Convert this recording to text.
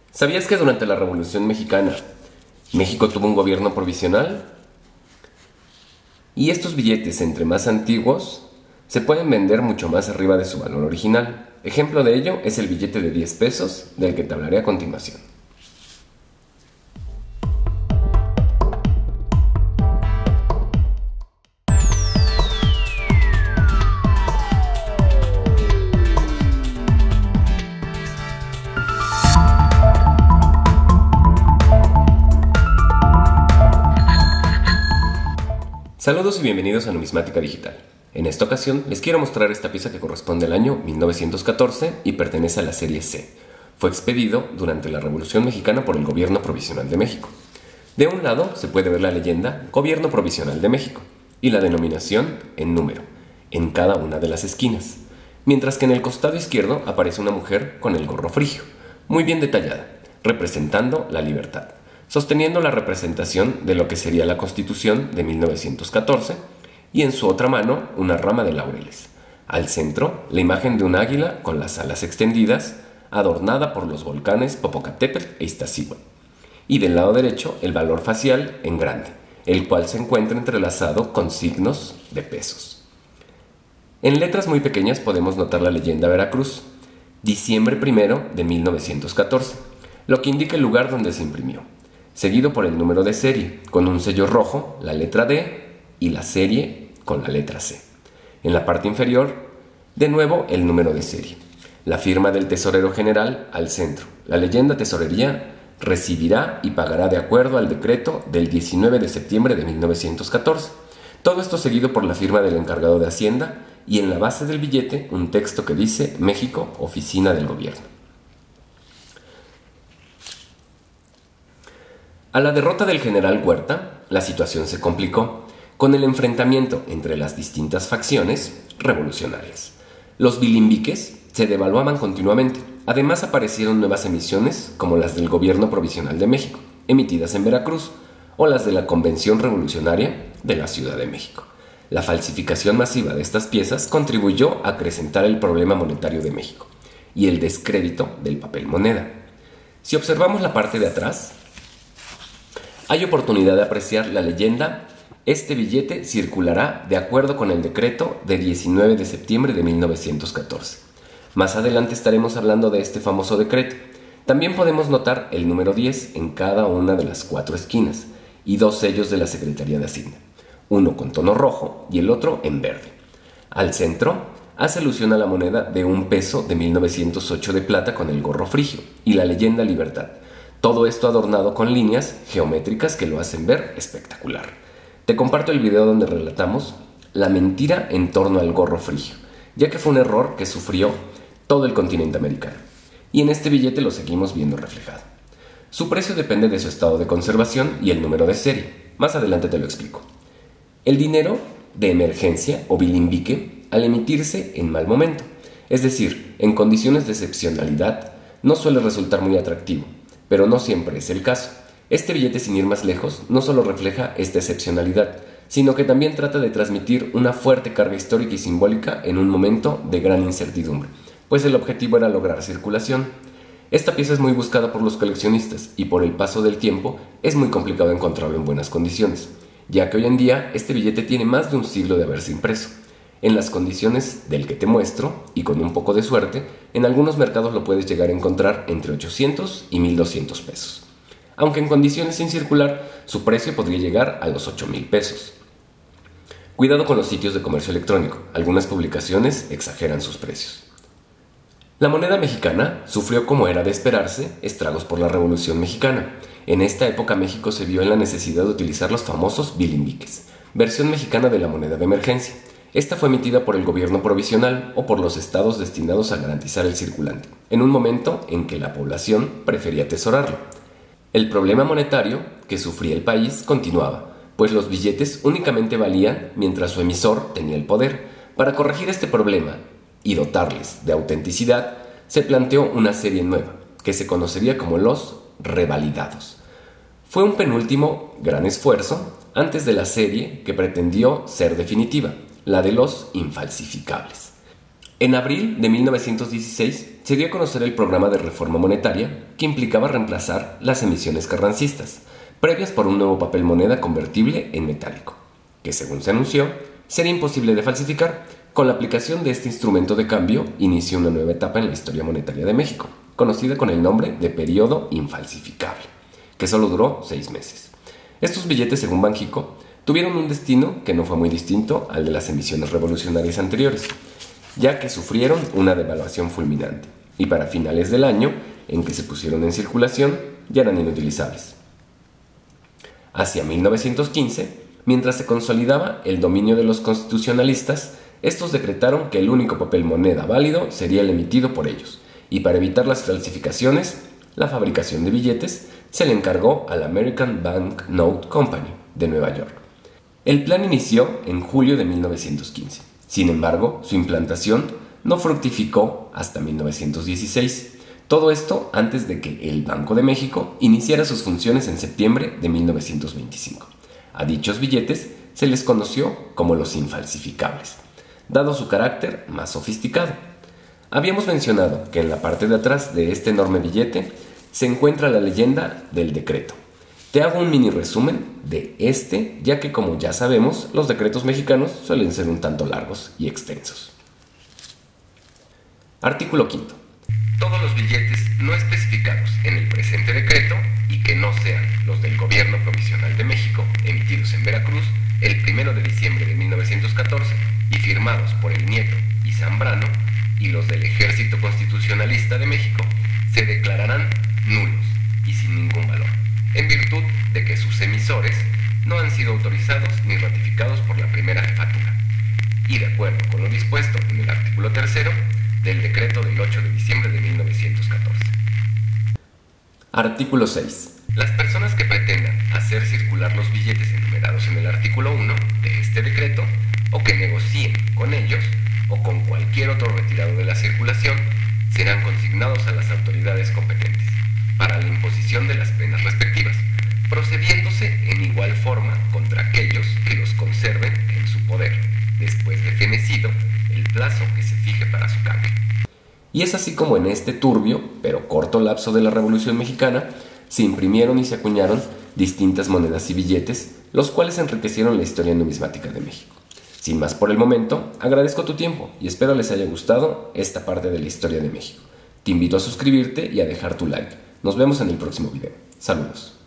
¿Sabías que durante la Revolución Mexicana, México tuvo un gobierno provisional? Y estos billetes, entre más antiguos, se pueden vender mucho más arriba de su valor original. Ejemplo de ello es el billete de 10 pesos, del que te hablaré a continuación. Saludos y bienvenidos a Numismática Digital. En esta ocasión les quiero mostrar esta pieza que corresponde al año 1914 y pertenece a la serie C. Fue expedido durante la Revolución Mexicana por el Gobierno Provisional de México. De un lado se puede ver la leyenda Gobierno Provisional de México y la denominación en número, en cada una de las esquinas, mientras que en el costado izquierdo aparece una mujer con el gorro frigio, muy bien detallada, representando la libertad, sosteniendo la representación de lo que sería la Constitución de 1914 y en su otra mano una rama de laureles. Al centro, la imagen de un águila con las alas extendidas, adornada por los volcanes Popocatépetl e Iztaccíhuatl. Y del lado derecho, el valor facial en grande, el cual se encuentra entrelazado con signos de pesos. En letras muy pequeñas podemos notar la leyenda Veracruz, diciembre 1 de 1914, lo que indica el lugar donde se imprimió, seguido por el número de serie, con un sello rojo, la letra D, y la serie con la letra C. En la parte inferior, de nuevo el número de serie. La firma del tesorero general al centro. La leyenda tesorería recibirá y pagará de acuerdo al decreto del 19 de septiembre de 1914. Todo esto seguido por la firma del encargado de Hacienda y en la base del billete un texto que dice México, Oficina del Gobierno. A la derrota del general Huerta, la situación se complicó con el enfrentamiento entre las distintas facciones revolucionarias. Los bilimbiques se devaluaban continuamente. Además aparecieron nuevas emisiones como las del Gobierno Provisional de México, emitidas en Veracruz, o las de la Convención Revolucionaria de la Ciudad de México. La falsificación masiva de estas piezas contribuyó a acrecentar el problema monetario de México y el descrédito del papel moneda. Si observamos la parte de atrás, hay oportunidad de apreciar la leyenda Este billete circulará de acuerdo con el decreto de 19 de septiembre de 1914. Más adelante estaremos hablando de este famoso decreto. También podemos notar el número 10 en cada una de las 4 esquinas y 2 sellos de la Secretaría de Hacienda, uno con tono rojo y el otro en verde. Al centro hace alusión a la moneda de 1 peso de 1908 de plata con el gorro frigio y la leyenda Libertad. Todo esto adornado con líneas geométricas que lo hacen ver espectacular. Te comparto el video donde relatamos la mentira en torno al gorro frigio, ya que fue un error que sufrió todo el continente americano. Y en este billete lo seguimos viendo reflejado. Su precio depende de su estado de conservación y el número de serie. Más adelante te lo explico. El dinero de emergencia o bilimbique al emitirse en mal momento, es decir, en condiciones de excepcionalidad, no suele resultar muy atractivo, pero no siempre es el caso. Este billete, sin ir más lejos, no solo refleja esta excepcionalidad, sino que también trata de transmitir una fuerte carga histórica y simbólica en un momento de gran incertidumbre, pues el objetivo era lograr circulación. Esta pieza es muy buscada por los coleccionistas y por el paso del tiempo es muy complicado encontrarlo en buenas condiciones, ya que hoy en día este billete tiene más de un siglo de haberse impreso. En las condiciones del que te muestro, y con un poco de suerte, en algunos mercados lo puedes llegar a encontrar entre 800 y 1200 pesos. Aunque en condiciones sin circular, su precio podría llegar a los 8,000 pesos. Cuidado con los sitios de comercio electrónico, algunas publicaciones exageran sus precios. La moneda mexicana sufrió, como era de esperarse, estragos por la Revolución Mexicana. En esta época México se vio en la necesidad de utilizar los famosos bilimbiques, versión mexicana de la moneda de emergencia. Esta fue emitida por el gobierno provisional o por los estados destinados a garantizar el circulante, en un momento en que la población prefería atesorarlo. El problema monetario que sufría el país continuaba, pues los billetes únicamente valían mientras su emisor tenía el poder. Para corregir este problema y dotarles de autenticidad, se planteó una serie nueva, que se conocería como los revalidados. Fue un penúltimo gran esfuerzo antes de la serie que pretendió ser definitiva, la de los infalsificables. En abril de 1916, se dio a conocer el programa de reforma monetaria que implicaba reemplazar las emisiones carrancistas, previas por un nuevo papel moneda convertible en metálico, que según se anunció, sería imposible de falsificar. Con la aplicación de este instrumento de cambio, inició una nueva etapa en la historia monetaria de México, conocida con el nombre de periodo infalsificable, que solo duró 6 meses. Estos billetes, según Banxico, tuvieron un destino que no fue muy distinto al de las emisiones revolucionarias anteriores, ya que sufrieron una devaluación fulminante, y para finales del año en que se pusieron en circulación ya eran inutilizables. Hacia 1915, mientras se consolidaba el dominio de los constitucionalistas, estos decretaron que el único papel moneda válido sería el emitido por ellos, y para evitar las falsificaciones, la fabricación de billetes se le encargó a la American Bank Note Company de Nueva York. El plan inició en julio de 1915. Sin embargo, su implantación no fructificó hasta 1916. Todo esto antes de que el Banco de México iniciara sus funciones en septiembre de 1925. A dichos billetes se les conoció como los infalsificables, dado su carácter más sofisticado. Habíamos mencionado que en la parte de atrás de este enorme billete se encuentra la leyenda del decreto. Te hago un mini resumen de este, ya que como ya sabemos, los decretos mexicanos suelen ser un tanto largos y extensos. Artículo 5. Todos los billetes no especificados en el presente decreto y que no sean los del Gobierno Provisional de México, emitidos en Veracruz el 1 de diciembre de 1914 y firmados por el Nieto y Zambrano, y los del Ejército Constitucionalista de México, se declararán nulos y sin ningún valor, en virtud de que sus emisores no han sido autorizados ni ratificados por la primera jefatura, y de acuerdo con lo dispuesto en el artículo 3 del decreto del 8 de diciembre de 1914. Artículo 6. Las personas que pretendan hacer circular los billetes enumerados en el artículo 1 de este decreto, o que negocien con ellos, o con cualquier otro retirado de la circulación, serán consignados a las autoridades competentes para la imposición de las penas respectivas, procediéndose en igual forma contra aquellos que los conserven en su poder, después de fenecido el plazo que se fije para su cambio. Y es así como en este turbio, pero corto lapso de la Revolución Mexicana, se imprimieron y se acuñaron distintas monedas y billetes, los cuales enriquecieron la historia numismática de México. Sin más por el momento, agradezco tu tiempo y espero les haya gustado esta parte de la historia de México. Te invito a suscribirte y a dejar tu like. Nos vemos en el próximo video. Saludos.